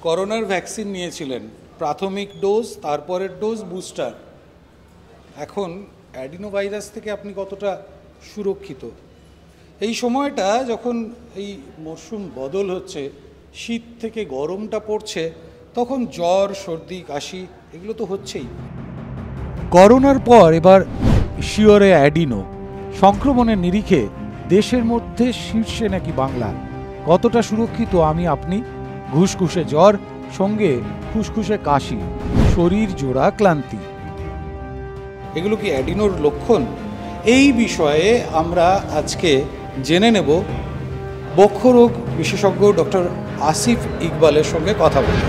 করোনার ভ্যাকসিন নিয়েছিলেন, প্রাথমিক ডোজ, তারপরের ডোজ, বুস্টার। এখন অ্যাডিনোভাইরাস থেকে আপনি কতটা সুরক্ষিত? এই সময়টা যখন এই মরশুম বদল হচ্ছে, শীত থেকে গরমটা পড়ছে, তখন জ্বর, সর্দি, কাশি এগুলো তো হচ্ছেই। করোনার পর এবার শিওরে অ্যাডিনো সংক্রমণের নিরিখে দেশের মধ্যে শীর্ষে নাকি বাংলা। কতটা সুরক্ষিত আমি আপনি? ঘুসঘুসে জ্বর, সঙ্গে খুসখুসে কাশি, শরীর জোড়া ক্লান্তি, এগুলো কি অ্যাডিনোর লক্ষণ? এই বিষয়ে আমরা আজকে জেনে নেব বক্ষরোগ বিশেষজ্ঞ ডক্টর আসিফ ইকবালের সঙ্গে কথা বলব।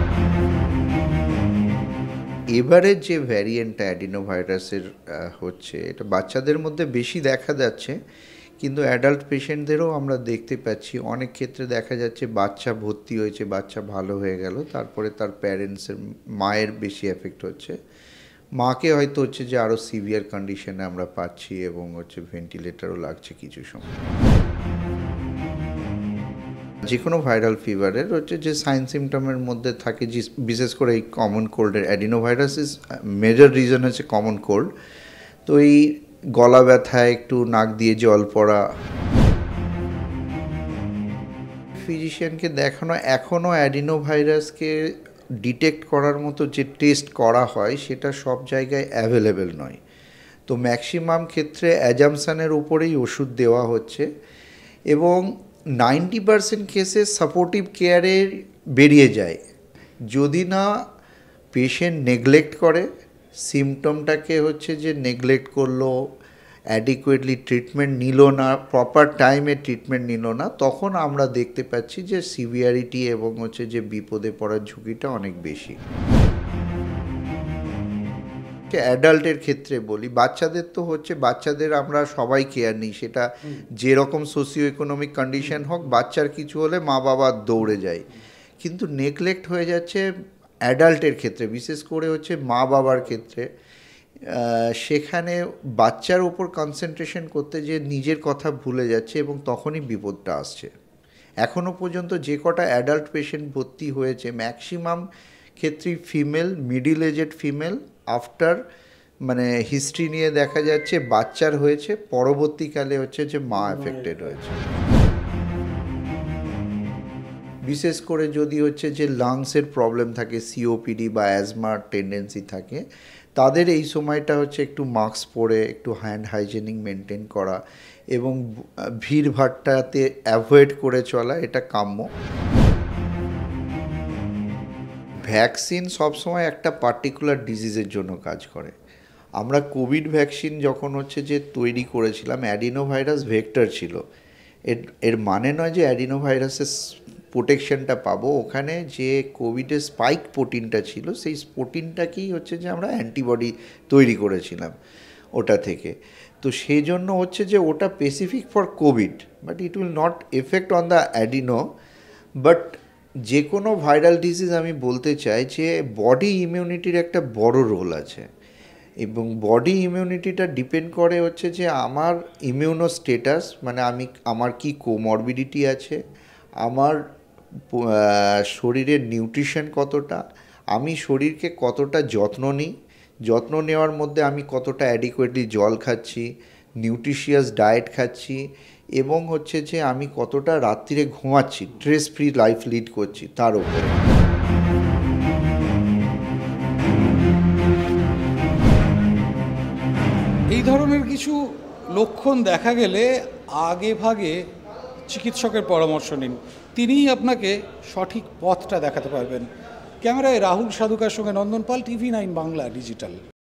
এবারে যে ভ্যারিয়েন্টটা অ্যাডিনোভাইরাসের হচ্ছে, এটা বাচ্চাদের মধ্যে বেশি দেখা যাচ্ছে, কিন্তু অ্যাডাল্ট পেশেন্টদেরও আমরা দেখতে পাচ্ছি। অনেক ক্ষেত্রে দেখা যাচ্ছে বাচ্চা ভর্তি হয়েছে, বাচ্চা ভালো হয়ে গেল, তারপরে তার প্যারেন্টসের মায়ের বেশি এফেক্ট হচ্ছে, মাকে হয়তো হচ্ছে যে আরও সিভিয়ার কন্ডিশনে আমরা পাচ্ছি এবং হচ্ছে ভেন্টিলেটারও লাগছে কিছু সময়। যে কোনো ভাইরাল ফিভারের হচ্ছে যে সাইন সিমটমের মধ্যে থাকে, যে বিশেষ করে এই কমন কোল্ডের অ্যাডিনোভাইরাস ইজ মেজর রিজন হচ্ছে কমন কোল্ড। তো এই গলা ব্যথা, একটু নাক দিয়ে জল পড়া, ফিজিশিয়ানকে দেখানো। এখনও অ্যাডিনোভাইরাসকে ডিটেক্ট করার মতো যে টেস্ট করা হয় সেটা সব জায়গায় অ্যাভেলেবেল নয়। তো ম্যাক্সিমাম ক্ষেত্রে অ্যাজামশানের উপরেই ওষুধ দেওয়া হচ্ছে এবং 90% কেসে সাপোর্টিভ কেয়ারে বেরিয়ে যায়, যদি না পেশেন্ট নেগলেক্ট করে, সিমটমটাকে হচ্ছে যে নেগলেক্ট করলো, অ্যাডিকুয়েটলি ট্রিটমেন্ট নিল না, প্রপার টাইমে ট্রিটমেন্ট নিল না, তখন আমরা দেখতে পাচ্ছি যে সিভিয়ারিটি এবং হচ্ছে যে বিপদে পড়ার ঝুঁকিটা অনেক বেশি। অ্যাডাল্টের ক্ষেত্রে বলি, বাচ্চাদের তো হচ্ছে বাচ্চাদের আমরা সবাই কেয়ার নিই, সেটা যেরকম সোশিও ইকোনমিক কন্ডিশন হোক, বাচ্চার কিছু হলে মা বাবা দৌড়ে যায়, কিন্তু নেগলেক্ট হয়ে যাচ্ছে অ্যাডাল্টের ক্ষেত্রে, বিশেষ করে হচ্ছে মা বাবার ক্ষেত্রে। সেখানে বাচ্চার ওপর কনসেন্ট্রেশন করতে যে নিজের কথা ভুলে যাচ্ছে এবং তখনই বিপদটা আসছে। এখনও পর্যন্ত যে কটা অ্যাডাল্ট পেশেন্ট ভর্তি হয়েছে, ম্যাক্সিমাম ক্ষেত্রেই female, middle aged female. After মানে হিস্ট্রি নিয়ে দেখা যাচ্ছে বাচ্চার হয়েছে, পরবর্তীকালে হচ্ছে যে মা এফেক্টেড হয়েছে। বিশেষ করে যদি হচ্ছে যে লাংসের প্রবলেম থাকে, সিওপিডি বা অ্যাজমার টেন্ডেন্সি থাকে, তাদের এই সময়টা হচ্ছে একটু মাস্ক পরে, একটু হ্যান্ড হাইজেনিক মেনটেন করা এবং ভিড়ভাট্টাতে অ্যাভয়েড করে চলা, এটা কাম্য। ভ্যাকসিন সবসময় একটা পার্টিকুলার ডিজিজের জন্য কাজ করে। আমরা কোভিড ভ্যাকসিন যখন হচ্ছে যে তৈরি করেছিলাম, অ্যাডিনোভাইরাস ভেক্টর ছিল। এর মানে নয় যে অ্যাডিনোভাইরাসের প্রোটেকশনটা পাবো। ওখানে যে কোভিডের স্পাইক প্রোটিনটা ছিল, সেই প্রোটিনটাকেই হচ্ছে যে আমরা অ্যান্টিবডি তৈরি করেছিলাম ওটা থেকে। তো সেই জন্য হচ্ছে যে ওটা specific for COVID, but it will not effect on the adeno. But যে কোনো ভাইরাল ডিজিজ আমি বলতে চাই যে বডি ইমিউনিটির একটা বড় রোল আছে, এবং বডি ইমিউনিটিটা ডিপেন্ড করে হচ্ছে যে আমার ইমিউনো স্টেটাস, মানে আমার কি কোমরবিডিটি আছে, আমার শরীরের নিউট্রিশন কতটা, আমি শরীরকে কতটা যত্ন নিই, যত্ন নেওয়ার মধ্যে আমি কতটা অ্যাডিকুয়েটলি জল খাচ্ছি, নিউট্রিশিয়াস ডায়েট খাচ্ছি, এবং হচ্ছে যে আমি কতটা রাত্রিরে ঘুমাচ্ছি, স্ট্রেস ফ্রি লাইফ লিড করছি, তার উপরে। এই ধরনের কিছু লক্ষণ দেখা গেলে আগে ভাগে চিকিৎসকের পরামর্শ নিন, তিনিই আপনাকে সঠিক পথটা দেখাতে পারবেন। ক্যামেরায় রাহুল সাধুকার সঙ্গে নন্দন পাল, TV9 বাংলা ডিজিটাল।